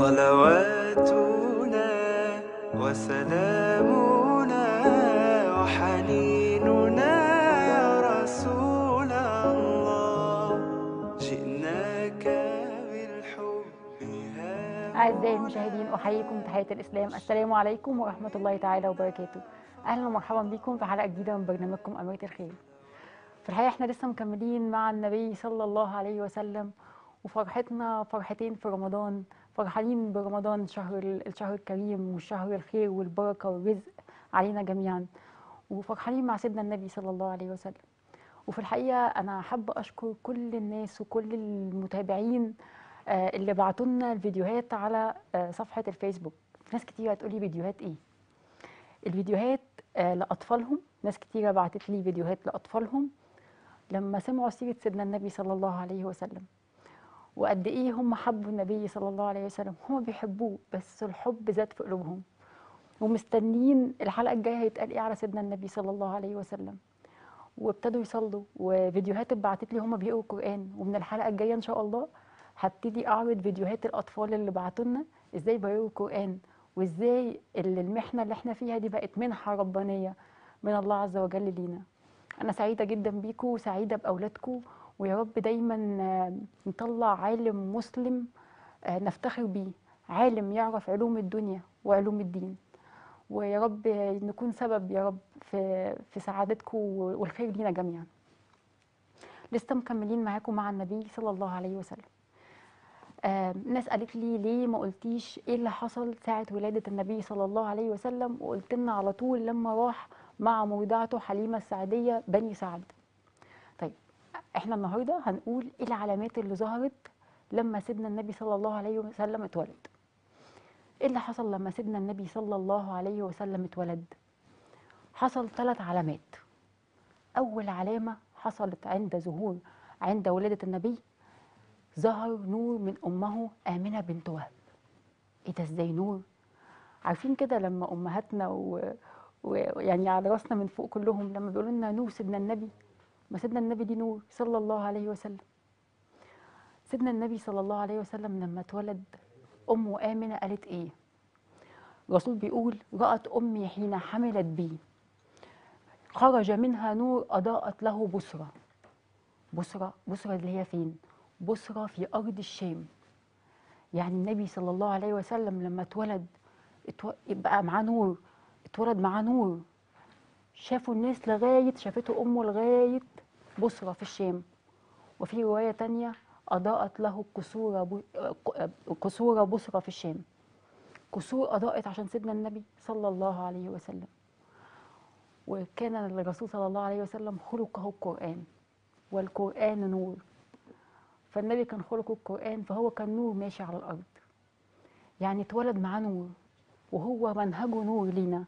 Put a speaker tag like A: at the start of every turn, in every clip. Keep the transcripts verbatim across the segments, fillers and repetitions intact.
A: صلواتنا وسلامنا وحنيننا يا رسول الله، جئناك بالحب ها
B: أعزائي المشاهدين، أحييكم تحية الإسلام. السلام عليكم ورحمة الله تعالى وبركاته. أهلا ومرحبا بكم في حلقة جديدة من برنامجكم أميرة الخير. في الحقيقة احنا لسه مكملين مع النبي صلى الله عليه وسلم، وفرحتنا فرحتين في رمضان. فرحانين برمضان، شهر الشهر الكريم والشهر الخير والبركة والرزق علينا جميعا، وفرحانين مع سيدنا النبي صلى الله عليه وسلم. وفي الحقيقة أنا حابة أشكر كل الناس وكل المتابعين آه، اللي بعتوا لنا الفيديوهات على آه، صفحة الفيسبوك. ناس كتير هتقولي فيديوهات إيه؟ الفيديوهات آه، لأطفالهم. ناس كتيرة بعتت لي فيديوهات لأطفالهم لما سمعوا سيرة سيدنا النبي صلى الله عليه وسلم، وقد إيه هم حبوا النبي صلى الله عليه وسلم. هم بيحبوه، بس الحب زاد في قلوبهم، ومستنيين الحلقة الجاية هيتقال إيه على سيدنا النبي صلى الله عليه وسلم، وابتدوا يصلوا. وفيديوهات اتبعتت لي هم بيقروا القرآن، ومن الحلقة الجاية إن شاء الله هبتدي أعرض فيديوهات الأطفال اللي بعتوا لنا إزاي بيقروا القرآن، وإزاي اللي المحنة اللي احنا فيها دي بقت منحة ربانية من الله عز وجل لينا. أنا سعيدة جدا بيكم وسعيدة بأولادكم، ويا رب دايما آه، نطلع عالم مسلم آه، نفتخر بيه، عالم يعرف علوم الدنيا وعلوم الدين. ويا رب نكون سبب يا رب في في سعادتكم والخير لينا جميعا. لسه مكملين معاكم مع النبي صلى الله عليه وسلم. آه ناس قالت لي ليه ما قلتيش ايه اللي حصل ساعة ولادة النبي صلى الله عليه وسلم، وقلت لنا على طول لما راح مع مرضعته حليمة السعدية بني سعد. طيب، احنا النهارده هنقول ايه العلامات اللي ظهرت لما سيدنا النبي صلى الله عليه وسلم اتولد. ايه اللي حصل لما سيدنا النبي صلى الله عليه وسلم اتولد؟ حصل ثلاث علامات. أول علامة حصلت عند ظهور عند ولادة النبي، ظهر نور من أمه آمنة بنت وهب. إيه ده؟ إزاي نور؟ عارفين كده لما أمهاتنا ويعني و... ويعني على راسنا من فوق كلهم لما بيقولوا لنا نور سيدنا النبي، ما سيدنا النبي دي نور صلى الله عليه وسلم. سيدنا النبي صلى الله عليه وسلم لما اتولد، أمه آمنة قالت إيه؟ الرسول بيقول: رأت أمي حين حملت بي خرج منها نور أضاءت له بصرة. بصرة بصرة اللي هي فين؟ بصرة في أرض الشام. يعني النبي صلى الله عليه وسلم لما اتولد اتو... بقى معاه نور، اتولد معاه نور. شافوا الناس لغاية شافته أمه لغاية بصرة في الشام. وفي رواية تانية أضاءت له قصور ب... قصور بصرة في الشام. قصور أضاءت عشان سيدنا النبي صلى الله عليه وسلم. وكان الرسول صلى الله عليه وسلم خلقه القرآن، والقرآن نور. فالنبي كان خلقه القرآن، فهو كان نور ماشي على الأرض. يعني اتولد معاه نور، وهو منهجه نور لينا.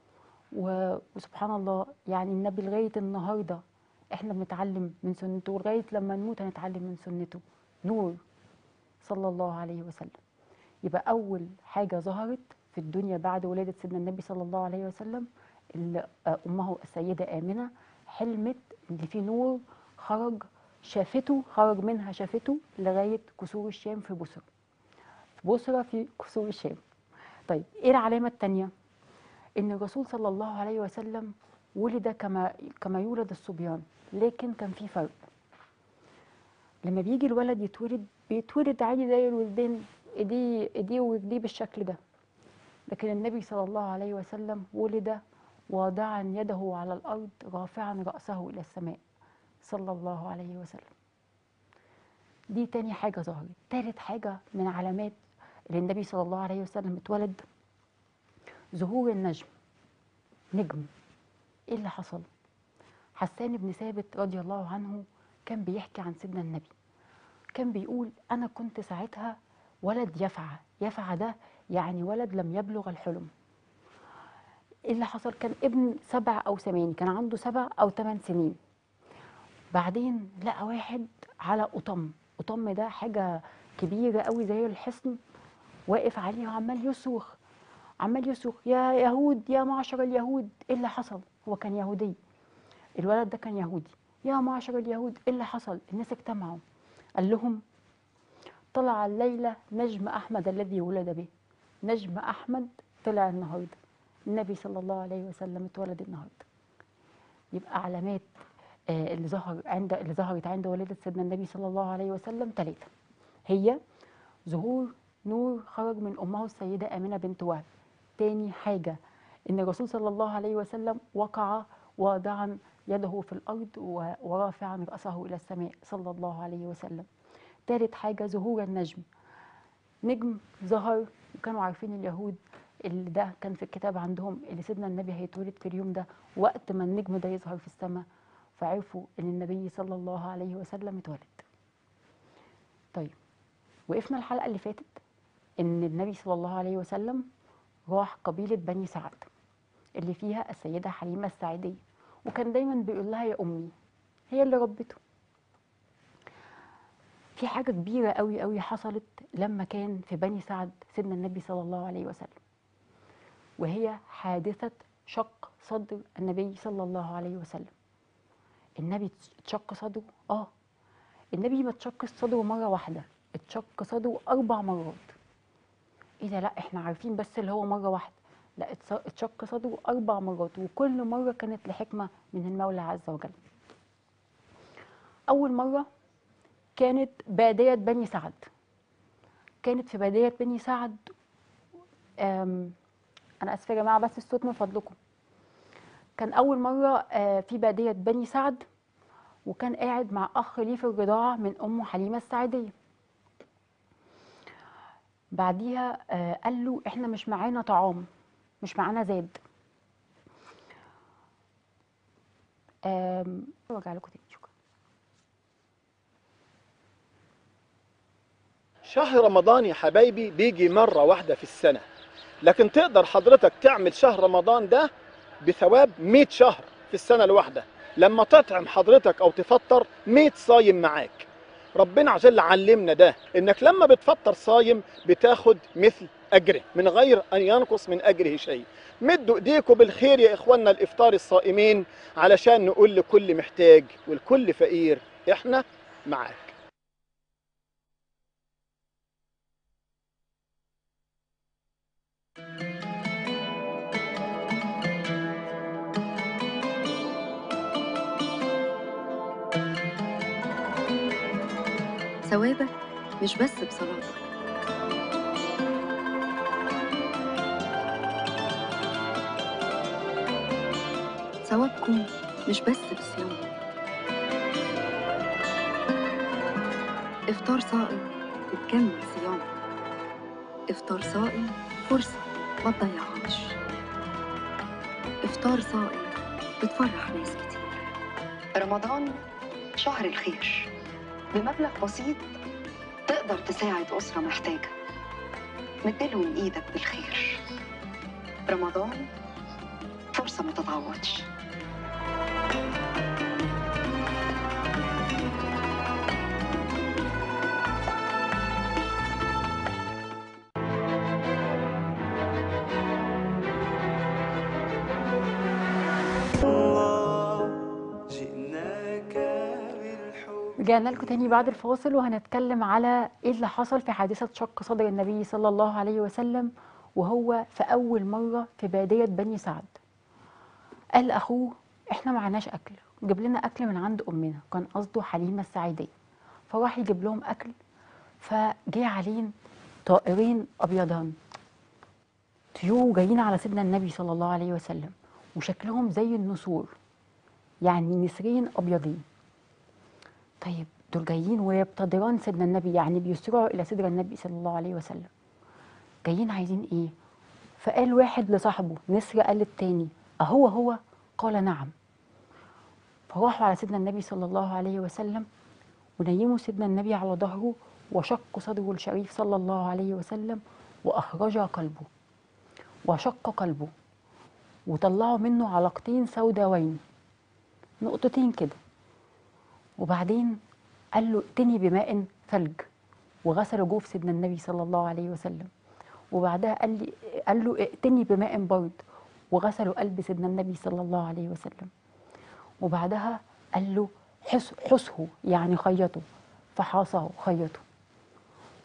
B: وسبحان الله، يعني النبي لغاية النهاردة احنا بنتعلم من سنته، ولغاية لما نموت هنتعلم من سنته. نور صلى الله عليه وسلم. يبقى أول حاجة ظهرت في الدنيا بعد ولادة سيدنا النبي صلى الله عليه وسلم، اللي أمه السيدة آمنة حلمت إن في نور خرج، شافته، خرج منها شافته لغاية كسور الشام في بصرة. بصرة في كسور الشام. طيب، إيه العلامة التانية؟ إن الرسول صلى الله عليه وسلم ولد كما كما يولد الصبيان، لكن كان في فرق. لما بيجي الولد يتولد بيتولد عادي زي الولدين، ايديه ايديه ورجليه بالشكل ده. لكن النبي صلى الله عليه وسلم ولد واضعا يده على الأرض رافعا رأسه إلى السماء صلى الله عليه وسلم. دي تاني حاجة ظهرت. تالت حاجة من علامات اللي النبي صلى الله عليه وسلم اتولد، ظهور النجم، نجم. ايه اللي حصل؟ حسان بن ثابت رضي الله عنه كان بيحكي عن سيدنا النبي، كان بيقول: أنا كنت ساعتها ولد يفعى. يفعى ده يعني ولد لم يبلغ الحلم. ايه اللي حصل؟ كان ابن سبع أو ثمان، كان عنده سبع أو ثمان سنين. بعدين لقى واحد على قطم. قطم ده حاجة كبيرة قوي زي الحصن، واقف عليه وعمال يصرخ، عمال يصرخ: يا يهود، يا معشر اليهود. ايه اللي حصل؟ هو كان يهودي، الولد ده كان يهودي. يا معشر اليهود، ايه اللي حصل؟ الناس اجتمعوا. قال لهم: طلع الليلة نجم أحمد الذي ولد به. نجم أحمد طلع النهاردة، النبي صلى الله عليه وسلم اتولد النهاردة. يبقى علامات آه، اللي ظهر عند اللي ظهرت عند ولادة سيدنا النبي صلى الله عليه وسلم ثلاثة. هي ظهور نور خرج من أمه السيدة آمنة بنت وهب. تاني حاجة إن الرسول صلى الله عليه وسلم وقع واضعا يده في الأرض و- ورافعا رأسه إلى السماء صلى الله عليه وسلم. تالت حاجة ظهور النجم، نجم ظهر وكانوا عارفين اليهود اللي ده كان في الكتاب عندهم اللي سيدنا النبي هيتولد في اليوم ده، وقت ما النجم ده يظهر في السماء فعرفوا ان النبي صلى الله عليه وسلم اتولد. طيب، وقفنا الحلقة اللي فاتت ان النبي صلى الله عليه وسلم راح قبيلة بني سعد اللي فيها السيدة حليمة السعدية، وكان دايما بيقول لها يا أمي، هي اللي ربته. في حاجة كبيرة قوي قوي حصلت لما كان في بني سعد سيدنا النبي صلى الله عليه وسلم، وهي حادثة شق صدر النبي صلى الله عليه وسلم. النبي اتشق صدره؟ اه، النبي ما اتشقش صدره مرة واحدة، اتشق صدره أربع مرات. ايه ده؟ لا احنا عارفين بس اللي هو مرة واحدة. لا، اتس- اتشق صدره أربع مرات، وكل مرة كانت لحكمة من المولى عز وجل. أول مرة كانت بادية بني سعد، كانت في بادية بني سعد. أم أنا آسفة يا جماعة بس الصوت من فضلكم. كان أول مرة آه، في بادية بني سعد، وكان قاعد مع أخ ليه في الرضاعة من أمه حليمة السعدية. بعديها آه، قال له إحنا مش معانا طعام، مش معانا زاد. آم، برجع لكم تاني. شكرا.
C: شهر رمضان يا حبايبي بيجي مرة واحدة في السنة، لكن تقدر حضرتك تعمل شهر رمضان ده بثواب مئة شهر في السنة الواحدة، لما تطعم حضرتك أو تفطر مئة صايم معاك. ربنا عز وجل علمنا ده، إنك لما بتفطر صايم بتاخد مثل أجره من غير أن ينقص من أجره شيء. مدوا إيديكم بالخير يا إخواننا الإفطار الصائمين، علشان نقول لكل محتاج والكل فقير إحنا معاك.
D: ثوابك مش بس بصلاتك، ثوابكم مش بس بصيامك. افطار صائم بتكمل صيامك، افطار صائم فرصة ما تضيعهاش، افطار صائم بتفرح ناس كتير. رمضان شهر الخير، بمبلغ بسيط تقدر تساعد أسرة محتاجة، مديلهم إيدك بالخير. رمضان فرصة ما تتعوضش.
A: الله جئناك بالحب.
B: رجعنا لكم تاني بعد الفاصل، وهنتكلم على ايه اللي حصل في حادثة شق صدر النبي صلى الله عليه وسلم، وهو في أول مرة في بادية بني سعد. قال لأخوه احنا معناش أكل، جيب لنا أكل من عند أمنا، كان قصده حليمة السعيدية. فراح يجيب لهم أكل، فجه عليهم طائرين أبيضان، طيور جايين على سيدنا النبي صلى الله عليه وسلم، وشكلهم زي النسور، يعني نسرين أبيضين. طيب دول جايين ويبتدران سيدنا النبي، يعني بيسرعوا إلى صدر النبي صلى الله عليه وسلم. جايين عايزين إيه؟ فقال واحد لصاحبه، نسر قال للتاني أهو هو؟ قال نعم. فراحوا على سيدنا النبي صلى الله عليه وسلم، ونيموا سيدنا النبي على ظهره، وشقوا صدره الشريف صلى الله عليه وسلم، وأخرجا قلبه، وشق قلبه، وطلعوا منه علقتين سوداوين، نقطتين كده. وبعدين قال له ائتني بماء ثلج، وغسل جوف سيدنا النبي صلى الله عليه وسلم. وبعدها قال لي قال له ائتني بماء برد، وغسلوا قلب سيدنا النبي صلى الله عليه وسلم. وبعدها قال له حس حسه، يعني خيطه، فحاصه خيطه.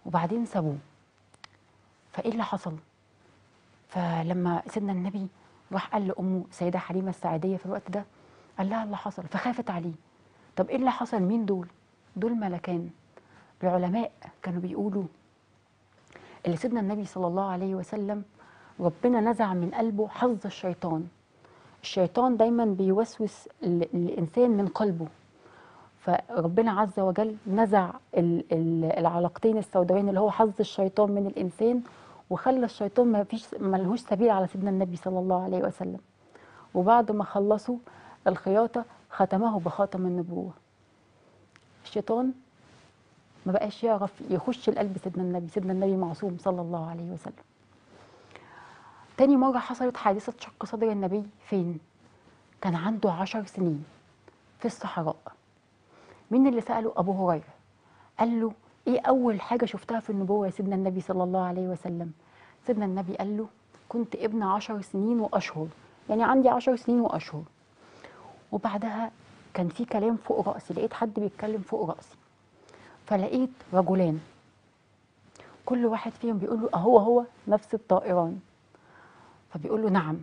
B: وبعدين سابوه. فايه اللي حصل؟ فلما سيدنا النبي راح قال لامه السيده حليمه السعديه في الوقت ده، قال لها اللي حصل، فخافت عليه. طب ايه اللي حصل؟ مين دول؟ دول ملكان. العلماء كانوا بيقولوا اللي سيدنا النبي صلى الله عليه وسلم ربنا نزع من قلبه حظ الشيطان. الشيطان دايما بيوسوس ال- الانسان من قلبه، فربنا عز وجل نزع ال- ال- العلاقتين السوداوين اللي هو حظ الشيطان من الانسان، وخلى الشيطان ما فيش ملهوش سبيل على سيدنا النبي صلى الله عليه وسلم. وبعد ما خلصوا الخياطه ختمه بخاتم النبوه. الشيطان ما بقاش يعرف يخش القلب سيدنا النبي، سيدنا النبي معصوم صلى الله عليه وسلم. تاني مرة حصلت حادثة شق صدر النبي فين؟ كان عنده عشر سنين في الصحراء. مين اللي سأله؟ أبو هريرة. قال له إيه أول حاجة شفتها في النبوة يا سيدنا النبي صلى الله عليه وسلم؟ سيدنا النبي قال له كنت ابن عشر سنين وأشهر، يعني عندي عشر سنين وأشهر. وبعدها كان في كلام فوق رأسي، لقيت حد بيتكلم فوق رأسي، فلقيت رجلان كل واحد فيهم بيقول له أهو هو نفس الطائران؟ فبيقول له نعم.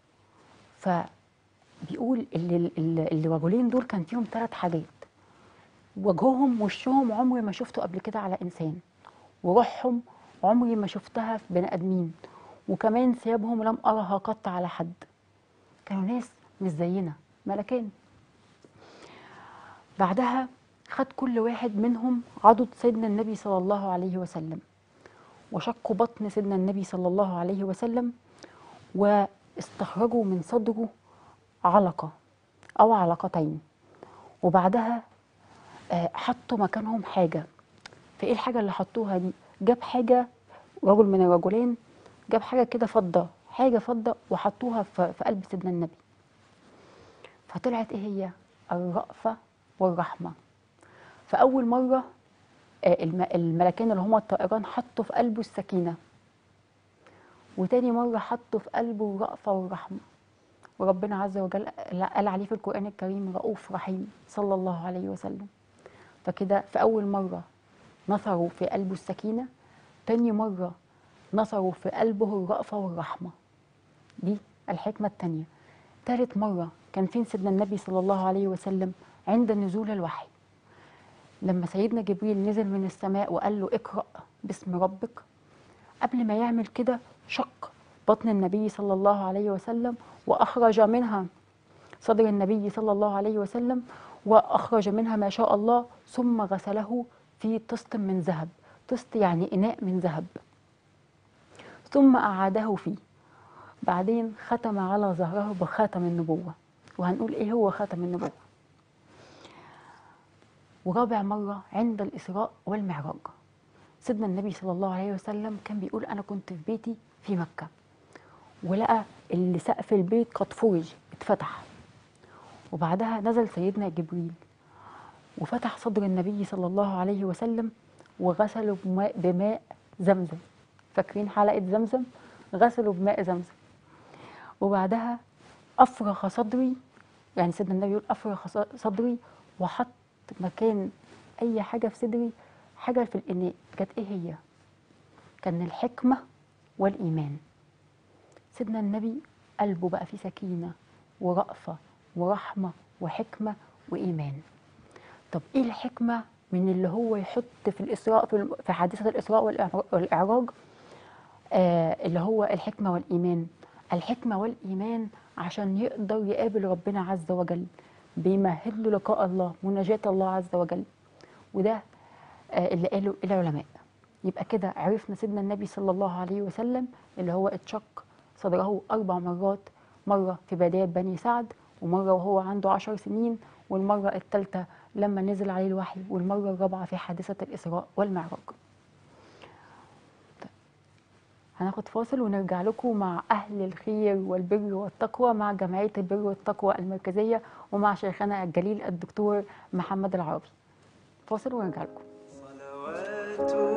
B: فبيقول اللي اللي الرجلين دول كان فيهم ثلاث حاجات: وجههم وشهم عمري ما شفته قبل كده على انسان، وروحهم عمري ما شفتها في بني ادمين، وكمان ثيابهم لم ارها قط على حد. كانوا ناس مش زينا، ملكان. بعدها خد كل واحد منهم عضد سيدنا النبي صلى الله عليه وسلم، وشقوا بطن سيدنا النبي صلى الله عليه وسلم، واستخرجوا من صدره علقة أو علقتين. وبعدها آه، حطوا مكانهم حاجة. فإيه الحاجة اللي حطوها دي؟ جاب حاجة، رجل من الرجلين جاب حاجة كده فضة، حاجة فضة، وحطوها في في قلب سيدنا النبي. فطلعت إيه هي؟ الرأفة والرحمة. فأول مرة آه، الم- الملكين اللي هما الطائران حطوا في قلبه السكينة، وتاني مرة حطوا في قلبه الرأفة والرحمة. وربنا عز وجل قال عليه في القرآن الكريم رؤوف رحيم صلى الله عليه وسلم. فكده في أول مرة نثروا في قلبه السكينة، تاني مرة نثروا في قلبه الرأفة والرحمة، دي الحكمة التانية. تالت مرة كان فين سيدنا النبي صلى الله عليه وسلم؟ عند نزول الوحي، لما سيدنا جبريل نزل من السماء وقال له اقرأ باسم ربك. قبل ما يعمل كده شق بطن النبي صلى الله عليه وسلم، وأخرج منها صدر النبي صلى الله عليه وسلم، وأخرج منها ما شاء الله، ثم غسله في طست من ذهب. طست يعني إناء من ذهب، ثم أعاده فيه. بعدين ختم على ظهره بخاتم النبوة، وهنقول إيه هو خاتم النبوة. ورابع مرة عند الإسراء والمعراج، سيدنا النبي صلى الله عليه وسلم كان بيقول أنا كنت في بيتي في مكة، ولقى اللي سقف البيت قد فرج، اتفتح. وبعدها نزل سيدنا جبريل وفتح صدر النبي صلى الله عليه وسلم، وغسله بماء, بماء زمزم. فاكرين حلقة زمزم؟ غسله بماء زمزم. وبعدها أفرخ صدري، يعني سيدنا النبي يقول أفرخ صدري، وحط مكان أي حاجة في صدري حاجة في الإناء. كانت إيه هي؟ كان الحكمة والإيمان. سيدنا النبي قلبه بقى فيه سكينة ورأفة ورحمة وحكمة وإيمان. طب إيه الحكمة من اللي هو يحط في الإسراء في الم- في حادثة الإسراء والإعرا- والإعراج آه اللي هو الحكمة والإيمان؟ الحكمة والإيمان عشان يقدر يقابل ربنا عز وجل، بيمهد له لقاء الله، مناجاة الله عز وجل. وده آه اللي قاله العلماء. يبقى كده عرفنا سيدنا النبي صلى الله عليه وسلم اللي هو اتشق صدره أربع مرات، مرة في بداية بني سعد، ومرة وهو عنده عشر سنين، والمرة الثالثة لما نزل عليه الوحي، والمرة الرابعة في حادثة الإسراء والمعراج. طيب، هناخد فاصل ونرجع لكم مع أهل الخير والبر والتقوى مع جمعية البر والتقوى المركزية، ومع شيخنا الجليل الدكتور محمد العربي. فاصل ونرجع لكم.
A: صلوات